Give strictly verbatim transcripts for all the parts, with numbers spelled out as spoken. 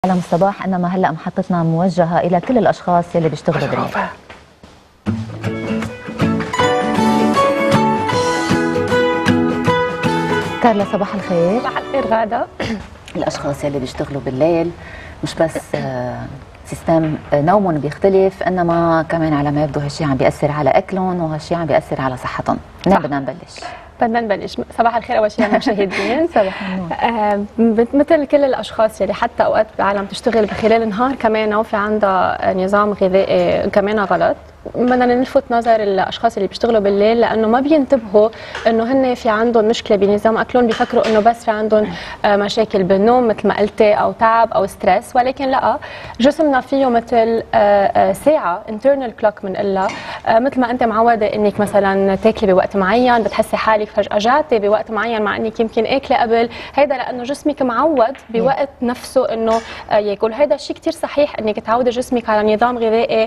عالم الصباح، انما هلا محطتنا موجهه الى كل الاشخاص يلي بيشتغلوا بالليل. كارلا صباح الخير. صباح الخير غادة. الاشخاص يلي بيشتغلوا بالليل مش بس سيستم نومهم بيختلف، انما كمان على ما يبدو هالشيء عم بيأثر على اكلهم وهالشيء عم بيأثر على صحتهم. منين بدنا نبلش؟ بدنا نبلش. صباح الخير اول شيء للمشاهدين. صباح النور. آه مثل كل الاشخاص يلي حتى اوقات بعالم تشتغل بخلال النهار كمان وفي عندها نظام غذائي كمان غلط، بدنا نلفت نظر الاشخاص اللي بيشتغلوا بالليل لانه ما بينتبهوا انه هن في عندهم مشكله بنظام اكلهم، بيفكروا انه بس في عندهم مشاكل بالنوم مثل ما قلتي او تعب او ستريس، ولكن لا، جسمنا فيه مثل ساعه انترنال كلوك بنقلها، مثل ما انت معوده انك مثلا تاكلي بوقت معين بتحسي حالك فجاه جعتي بوقت معين مع انك يمكن اكلي قبل، هيدا لانه جسمك معود بوقت نفسه انه ياكل. هيدا الشيء كثير صحيح انك تعودي جسمك على نظام غذائي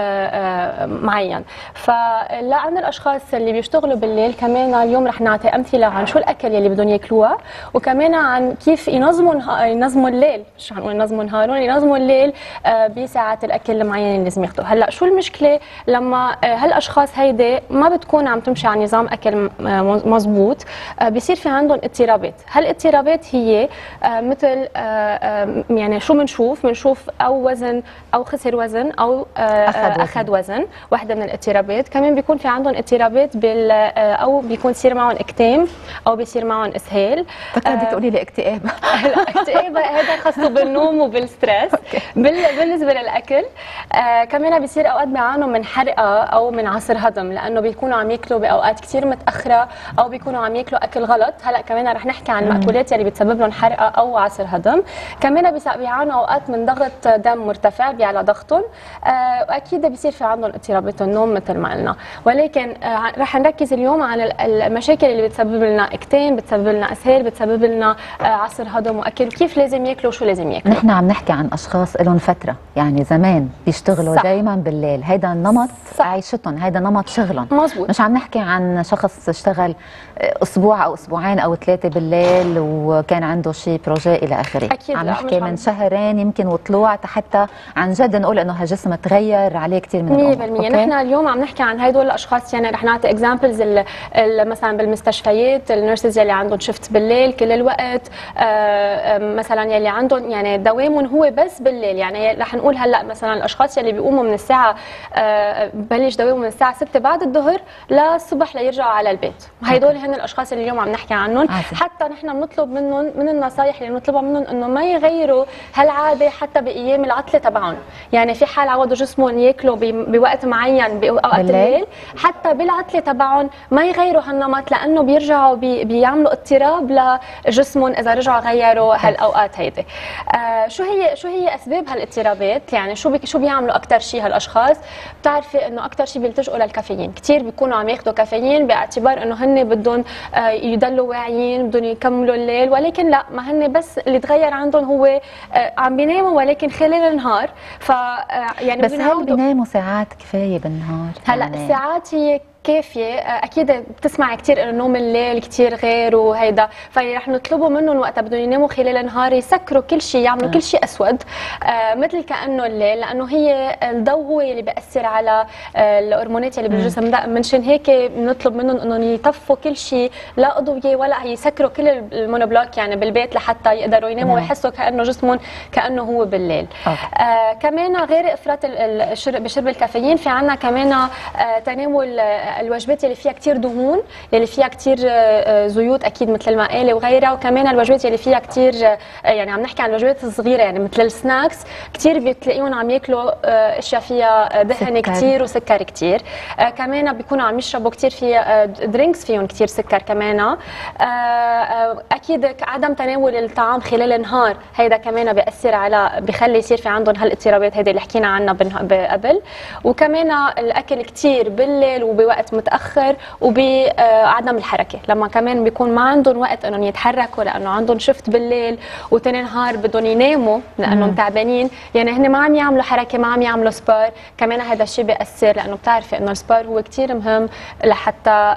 معين. فلعند الاشخاص اللي بيشتغلوا بالليل كمان اليوم رح نعطي امثله عن شو الاكل يلي بدهم ياكلوها، وكمان عن كيف ينظموا ينظموا الليل، مش حنقول ينظموا نهارهم، ينظموا الليل بساعات الاكل المعين اللي لازم ياخذوه. هلا شو المشكله لما هالاشخاص هيدي ما بتكون عم تمشي على نظام اكل مزبوط، بيصير في عندهم اضطرابات. هالاضطرابات هي مثل يعني شو بنشوف بنشوف او وزن او خسر وزن او اخذ وزن، واحدة من الاضطرابات. كمان بيكون في عندهم اضطرابات بال او بيكون يصير معهم اكتئاب او بيصير معهم اسهال. فكرت بدك تقولي لي اكتئاب. الاكتئاب هذا خاصه بالنوم وبالستريس. بالنسبه للاكل آه كمان بيصير اوقات بيعانوا من حرقه او من عسر هضم، لانه بيكونوا عم ياكلوا باوقات كثير متاخره او بيكونوا عم ياكلوا اكل غلط. هلا كمان رح نحكي عن المأكولات اللي بتسبب لهم حرقه او عسر هضم. كمان بيعانوا اوقات من ضغط دم مرتفع بيعلى ضغطهم، آه واكيد بيصير في عندهم اضطرابات النوم مثل ما قلنا. ولكن آه رح نركز اليوم على المشاكل اللي بتسبب لنا اكتئاب، بتسبب لنا اسهال، بتسبب لنا آه عسر هضم واكل، وكيف لازم ياكلوا وشو لازم ياكلوا. نحن عم نحكي عن اشخاص لهم فتره، يعني زمان بيشتغلوا دائما بالليل، هيدا نمط صح. عيشتهم، هيدا نمط شغلهم. مزبوط. مش عم نحكي عن شخص اشتغل اسبوع او اسبوعين او ثلاثه بالليل وكان عنده شيء بروجي الى اخره. أكيد عم نحكي من شهرين يمكن وطلوع حتى عن جد نقول انه هالجسم تغير عليه كثير من الامور. مية بالمية. نحن اليوم عم نحكي عن هدول الاشخاص، يعني رح نعطي اكزامبلز مثلا بالمستشفيات، النيرسز يلي عندهم شفت بالليل كل الوقت، آآ مثلا يلي عندهم يعني دوامهم هو بس بالليل. يعني رح نقول هلا مثلا الاشخاص يلي بيقوموا من الساعه ببلش دوامهم من الساعه ستة بعد الظهر للصبح ليرجعوا على البيت، هدول هن الاشخاص اللي اليوم عم نحكي عنهم. عادي. حتى نحن بنطلب منهم من النصائح اللي بنطلبها منهم انه ما يغيروا هالعاده حتى بايام العطله تبعهم. يعني في حال عودوا جسمهم ياكلوا بوقت معين باوقات الليل، حتى بالعطله تبعهم ما يغيروا هالنمط، لانه بيرجعوا بي بيعملوا اضطراب لجسمهم اذا رجعوا غيروا هالاوقات هيدي. آه شو هي شو هي اسباب هالاضطرابات؟ يعني شو بي شو بيعملوا اكثر شيء هالاشخاص؟ بتعرفي انه اكثر شيء بيلتجئوا للكافيين، كثير بيكونوا عم ياخذوا كافيين باعتبار انه هن بدهم آه يضلوا واعيين، بدهم يكملوا الليل، ولكن لا، ما هن بس اللي تغير عندهم هو آه عم بيناموا ولكن خلال النهار. ف آه يعني بس هل بيناموا ساعات كفايه بالنهار؟ هلا يعني الساعات هي كافيه، اكيد بتسمعي كثير انه نوم الليل كثير غير وهيدا، فرح نطلبوا منهم وقتها بدهم يناموا خلال النهار يسكروا كل شيء، يعملوا آه. كل شيء اسود آه مثل كانه الليل، لانه هي الضوء هو اللي بياثر على آه الهرمونات اللي بالجسم ده. منشان هيك بنطلب منهم انهم يطفوا كل شيء، لا اضويه ولا يسكروا كل المونوبلوك يعني بالبيت لحتى يقدروا يناموا ويحسوا كانه جسمهم كانه هو بالليل. آه كمان غير افراط الشرب بشرب الكافيين، في عندنا كمان آه تناول الوجبات اللي فيها كثير دهون، اللي فيها كثير زيوت اكيد مثل المقالي وغيرها، وكمان الوجبات اللي فيها كثير يعني عم نحكي عن الوجبات الصغيره يعني مثل السناكس، كثير بتلاقيهم عم ياكلوا اشياء فيها دهن كثير وسكر كثير. كمان بيكونوا عم يشربوا كثير فيها درينكس فيهم كثير سكر كمان. اكيد عدم تناول الطعام خلال النهار، هيدا كمان بياثر على بخلي يصير في عندهم هالاضطرابات هيدي اللي حكينا عنها قبل. وكمان الاكل كثير بالليل وبوقت وقت متاخر وبعدم الحركه، لما كمان بيكون ما عندهم وقت انهم يتحركوا لانه عندهم شفت بالليل وتاني نهار بدهم يناموا لانهم تعبانين، يعني هن ما عم يعملوا حركه، ما عم يعملوا سبار، كمان هذا الشيء بيأثر، لانه بتعرفي انه السبار هو كثير مهم لحتى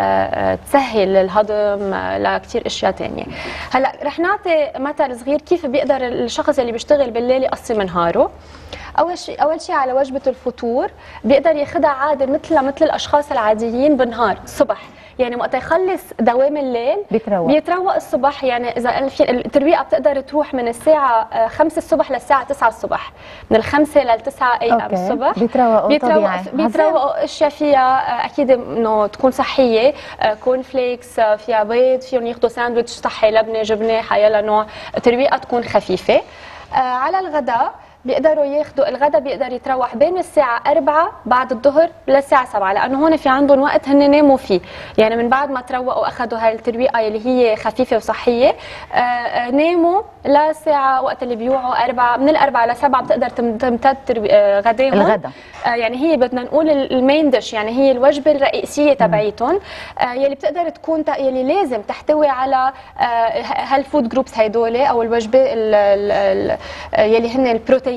تسهل الهضم لكثير اشياء ثانيه. هلا رح نعطي مثل صغير كيف بيقدر الشخص اللي بيشتغل بالليل يقسم نهاره. اول شيء اول شيء على وجبه الفطور بيقدر ياخذها عادي مثل مثل الاشخاص العاديين بالنهار الصبح، يعني وقت يخلص دوام الليل بيتروق بيتروق الصبح. يعني اذا في الترويقه بتقدر تروح من الساعه خمسة الصبح للساعه تسعة الصبح، من الخمسة للتسعة اي ام الصبح بيتروقوا بيتروق بيتروقوا اشياء فيها اكيد انه تكون صحيه، كورن فليكس فيها بيض، فيهم ياخذوا ساندويتش صحي، لبنه، جبنه، حيلا نوع، ترويقه تكون خفيفه. على الغداء بيقدروا ياخذوا الغداء، بيقدر يتروح بين الساعة أربعة بعد الظهر للساعة سبعة، لأنه هون في عندهم وقت هن ناموا فيه، يعني من بعد ما تروقوا أخذوا هاي الترويقة اللي هي خفيفة وصحية، آه ناموا للساعة وقت اللي بيوعوا أربعة، من الأربعة لسبعة بتقدر تمتد غداهم الغداء. آه يعني هي بدنا نقول المين ديش، يعني هي الوجبة الرئيسية تبعيتهم، آه يلي بتقدر تكون يلي لازم تحتوي على آه هالفود جروبس هيدول، أو الوجبة ال ال يلي هن البروتين،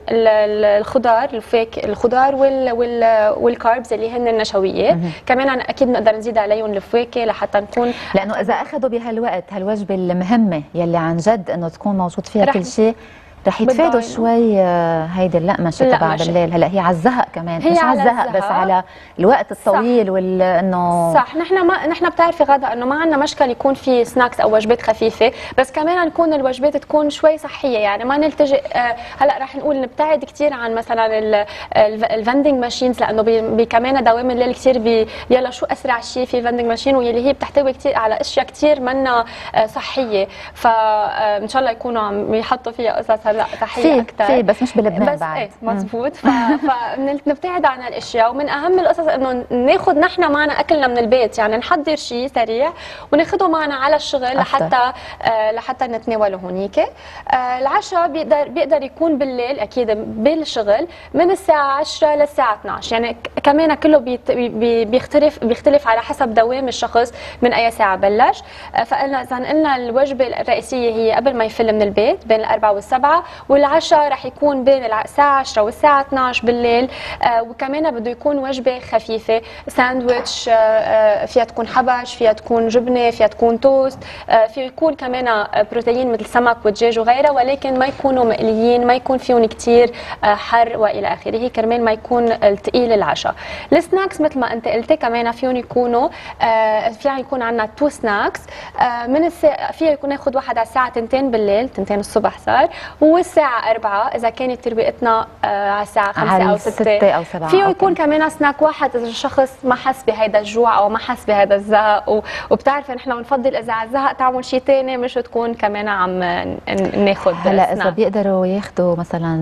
الخضار، الفيك الخضار وال وال والكاربز اللي هن النشويات. كمان أنا اكيد نقدر نزيد عليهم الفواكه لحتى نكون، لانه اذا اخذوا بهالوقت هالوجبه المهمه يلي عن جد انه تكون موجود فيها كل شيء، رح يتفادوا شوي هيدي اللقمشه تبع بالليل. هلا هي على الزهق كمان، مش على الزهق بس على الوقت الطويل وانه صح. نحن ما نحن بتعرفي غدا انه ما عندنا مشكل يكون في سناكس او وجبات خفيفه، بس كمان نكون الوجبات تكون شوي صحيه، يعني ما نلتجئ آه هلا رح نقول نبتعد كثير عن مثلا الفندنج ماشينز، لانه بي كمان دوام الليل كثير بي يلا شو اسرع شيء في فندنج ماشين، واللي هي بتحتوي كثير على اشياء كثير منا آه صحيه، فان شاء الله يكونوا عم يحطوا فيها قصص لا صحيه اكثر في بس مش بلبنان بس بعد. ايه مزبوط. فنبتعد عن الاشياء، ومن اهم القصص انه ناخذ نحن معنا اكلنا من البيت، يعني نحضر شيء سريع وناخذه معنا على الشغل لحتى آه لحتى نتناوله هونيك. آه العشاء بيقدر بيقدر يكون بالليل اكيد بالشغل من الساعه عشرة للساعه اثنعش، يعني كمان كله بيت بي بيختلف بيختلف على حسب دوام الشخص من اي ساعه بلش. آه فقلنا اذا قلنا الوجبه الرئيسيه هي قبل ما يفل من البيت بين الأربعة والسبعة، والعشاء رح يكون بين الساعة عشرة والساعة اثنعش بالليل. آه وكمان بده يكون وجبة خفيفة، ساندويتش آه آه فيها تكون حبش، فيها تكون جبنة، فيها تكون توست، آه فيه يكون كمان بروتين مثل سمك ودجاج وغيرها، ولكن ما يكونوا مقليين، ما يكون فيهم كثير آه حر والى اخره، كرمال ما يكون الثقيل العشاء. السناكس مثل ما انت قلتي كمان فيهم يكونوا آه فيها يكون عندنا تو سناكس، آه من الساعة فيها يكون ناخذ واحد على الساعة اثنتين بالليل، اثنتين الصبح صار، والساعة أربعة إذا كانت ترويقتنا آه على الساعة خمسة أو ستة أو سبعة. فيه يكون كمان سناك واحد إذا الشخص ما حس بهيدا الجوع أو ما حس بهذا الزهق، وبتعرفي نحن بنفضل إذا على الزهق تعمل شيء ثاني مش تكون كمان عم ناخذ. هلا إذا بيقدروا ياخذوا مثلا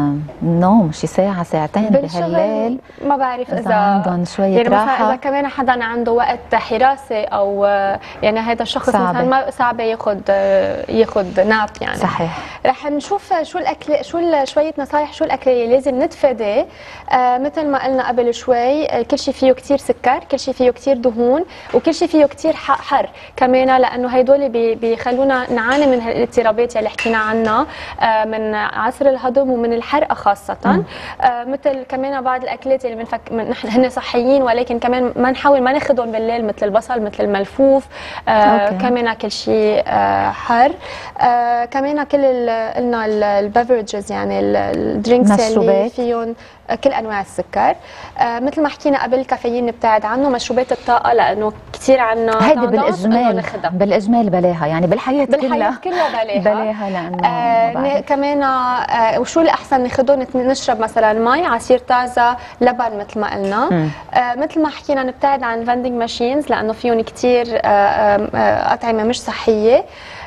نوم شي ساعة ساعتين بهالليل، ما بعرف إذا, إذا عندهم شوية يعني راحة، مثلا إذا كمان حدا عنده وقت حراسة أو يعني هذا الشخص مثلا ما صعب ياخذ ياخذ ناب يعني. صحيح. رح نشوف شو الاكل شو شويه نصايح شو الاكل اللي لازم نتفاداه. آه مثل ما قلنا قبل شوي، آه كل شيء فيه كثير سكر، كل شيء فيه كثير دهون، وكل شيء فيه كثير حر كمان، لانه هدول بي بيخلونا نعاني من الاضطرابات اللي حكينا عنها، آه من عسر الهضم ومن الحرقه خاصه. آه مثل كمان بعض الاكلات اللي بنفك نحن هن صحيين ولكن كمان ما نحاول ما ناخذهم بالليل، مثل البصل، مثل الملفوف، آه كمان كل شيء آه حر. آه كمان كل قلنا البيفرجز يعني الدرينكس اللي فيهم كل انواع السكر، آه مثل ما حكينا قبل الكافيين نبتعد عنه، مشروبات الطاقه لانه كثير عنا هيدي بالاجمال بالاجمال بلاها، يعني بالحياه كلها بالحياه كلها بلاها بلاها لانه آه كمان آه وشو الاحسن ناخذهم، نشرب مثلا مي، عصير طازه، لبن مثل ما قلنا. آه مثل ما حكينا نبتعد عن الفندنج ماشينز لانه فيهم كثير آه آه اطعمه مش صحيه.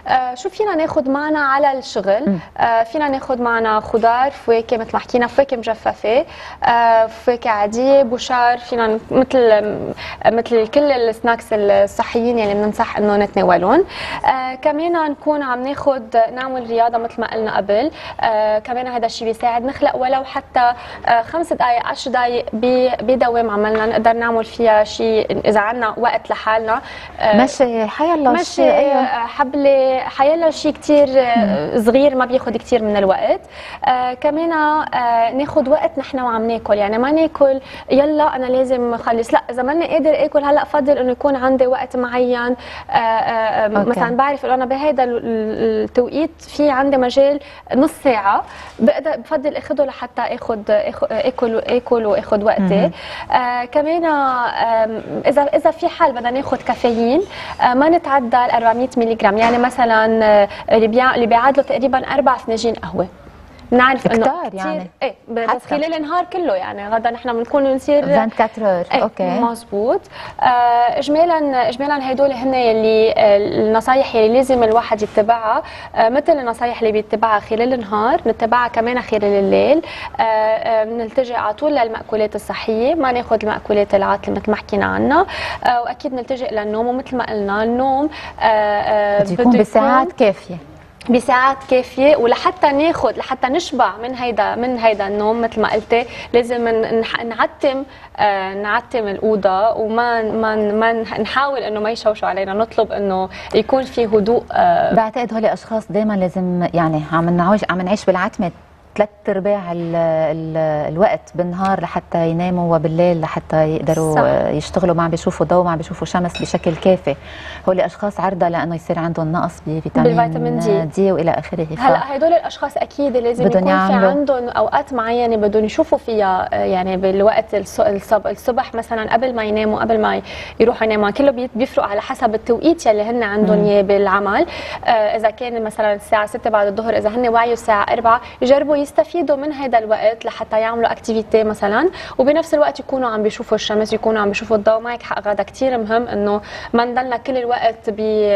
آه شو فينا ناخذ معنا على الشغل؟ آه فينا ناخذ معنا خضار، فواكه مثل ما حكينا، فواكه مجففه، آه فواكه عاديه، بوشار، فينا مثل مثل كل السناكس الصحيين اللي بننصح انه نتناولهم. آه كمان نكون عم ناخذ نعمل رياضه مثل ما قلنا قبل، آه كمان هذا الشيء بيساعد نخلق ولو حتى آه خمس دقائق عشر دقائق بدوام عملنا نقدر نعمل فيها شيء اذا عندنا وقت لحالنا. آه مشي حيالله مشي شيء، أيوة. حبلة حيالله شيء كثير صغير ما بياخذ كثير من الوقت. آه كمان آه ناخذ وقت نحن وعم ناكل، يعني ما ناكل يلا انا لازم اخلص، لا اذا ماني قادر اكل هلا فضل انه يكون عندي وقت معين. آه آه مثلا بعرف انه انا بهذا التوقيت في عندي مجال نص ساعه بقدر بفضل اخذه لحتى اخذ اكل اكل واخذ وقتي. آه كمان آه اذا اذا في حال بدنا ناخذ كافيين آه ما نتعدى ال أربعمية ملي جرام، يعني مثلا آه اللي بيع اللي بيعادلوا تقريبا اربع فناجين قهوه. بنعرف انه كتار يعني ايه بس خلال النهار كله، يعني غدا نحن بنكون نصير أربعة وعشرين اور. ايه اوكي مزبوط. آه اجمالا اجمالا هدول هن يلي النصايح يلي لازم الواحد يتبعها، آه مثل النصايح اللي بيتبعها خلال النهار نتبعها كمان خلال الليل. آه آه نلتجئ على طول للمأكولات الصحيه، ما ناخذ المأكولات العاطله مثل ما حكينا عنها. آه واكيد نلتجئ للنوم، ومثل ما قلنا النوم آه آه بده يكون بساعات كافيه بساعات كافيه، ولحتى ناخذ لحتى نشبع من هيدا من هيدا النوم مثل ما قلتي لازم نعتم آه نعتم الاوضه، وما ما ما نحاول انه ما يشوشوا علينا، نطلب انه يكون في هدوء. آه بعتقد هول الاشخاص دائما لازم يعني عم نعيش عم نعيش بالعتمه ثلاث ارباع ال ال الوقت بالنهار لحتى يناموا، وبالليل لحتى يقدروا صح. يشتغلوا، ما عم بيشوفوا ضوء، ما عم بيشوفوا شمس بشكل كافي. هول اشخاص عرضه لانه يصير عندهم نقص بفيتامين دي, دي والى اخره. هلا هدول الاشخاص اكيد لازم يكون في عندهم اوقات معينه بدهم يشوفوا فيها، يعني بالوقت الصبح, الصبح مثلا قبل ما يناموا، قبل ما يروحوا يناموا، كله بيفرق على حسب التوقيت يلي هن عندهم اياه بالعمل. آه اذا كان مثلا الساعه ستة بعد الظهر، اذا هن وعيوا الساعه أربعة يجربوا يستفيدوا من هذا الوقت لحتى يعملوا اكتيفيتي مثلا، وبنفس الوقت يكونوا عم بيشوفوا الشمس، يكونوا عم بيشوفوا الضوء. معك حق، هذا كثير مهم انه ما نضلنا كل الوقت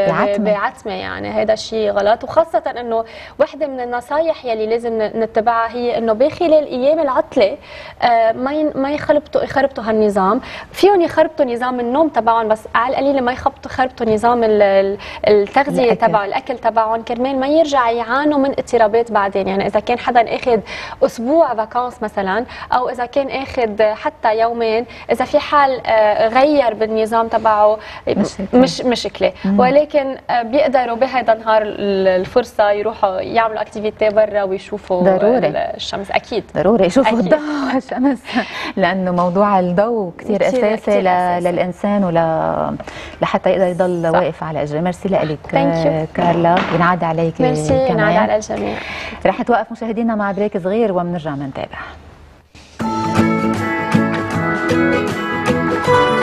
بعتمه، يعني هذا الشيء غلط. وخاصه انه وحده من النصائح يلي لازم نتبعها هي انه بخلال ايام العطله آه ما ما يخربطوا يخربطوا هالنظام. فيهم يخربطوا نظام النوم تبعهم، بس على القليله ما يخربطوا يخربطوا نظام التغذيه تبع الاكل تبعهم، كرمال ما يرجع يعانوا من اضطرابات بعدين. يعني اذا كان حدا اخذ اسبوع فاكانس مثلا، او اذا كان اخذ حتى يومين، اذا في حال غير بالنظام تبعه مش مشكله، ولكن بيقدروا بهذا النهار الفرصه يروحوا يعملوا اكتيفيتي برا ويشوفوا ضروري الشمس. اكيد ضروري يشوفوا الضوء والشمس، لانه موضوع الضوء كثير اساسي للانسان ولا لحتى يقدر يضل واقف على اجره. ميرسي لك كارلا، ينعاد عليك. ميرسي، ينعاد على الجميع. رح نتوقف مشاهدينا مع بريك صغير وبنرجع بنتابع.